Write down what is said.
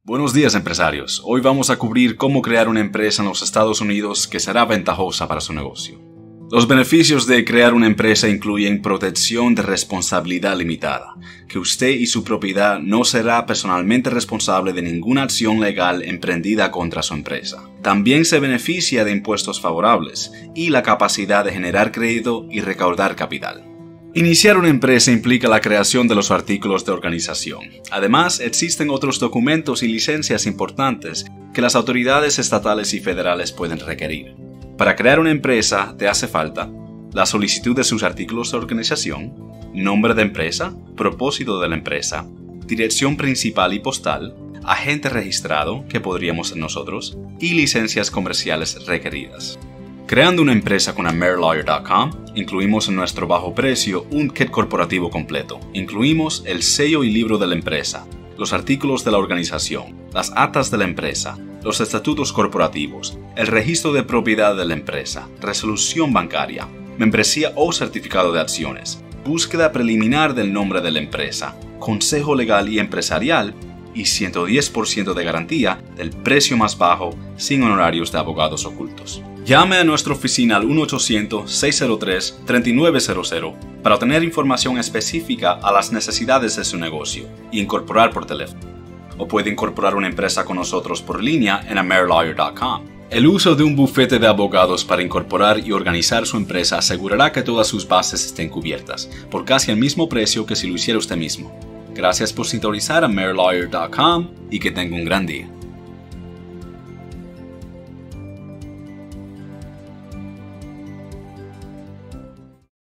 Buenos días, empresarios. Hoy vamos a cubrir cómo crear una empresa en los Estados Unidos que será ventajosa para su negocio. Los beneficios de crear una empresa incluyen protección de responsabilidad limitada, que usted y su propiedad no será personalmente responsable de ninguna acción legal emprendida contra su empresa. También se beneficia de impuestos favorables y la capacidad de generar crédito y recaudar capital. Iniciar una empresa implica la creación de los artículos de organización. Además, existen otros documentos y licencias importantes que las autoridades estatales y federales pueden requerir. Para crear una empresa te hace falta la solicitud de sus artículos de organización, nombre de empresa, propósito de la empresa, dirección principal y postal, agente registrado, que podríamos ser nosotros, y licencias comerciales requeridas. Creando una empresa con AmeriLawyer.com, incluimos en nuestro bajo precio un kit corporativo completo. Incluimos el sello y libro de la empresa, los artículos de la organización, las actas de la empresa, los estatutos corporativos, el registro de propiedad de la empresa, resolución bancaria, membresía o certificado de acciones, búsqueda preliminar del nombre de la empresa, consejo legal y empresarial y 110% de garantía del precio más bajo sin honorarios de abogados ocultos. Llame a nuestra oficina al 1-800-603-3900 para obtener información específica a las necesidades de su negocio y incorporar por teléfono. O puede incorporar una empresa con nosotros por línea en AmeriLawyer.com. El uso de un bufete de abogados para incorporar y organizar su empresa asegurará que todas sus bases estén cubiertas, por casi el mismo precio que si lo hiciera usted mismo. Gracias por sintonizar AmeriLawyer.com y que tenga un gran día.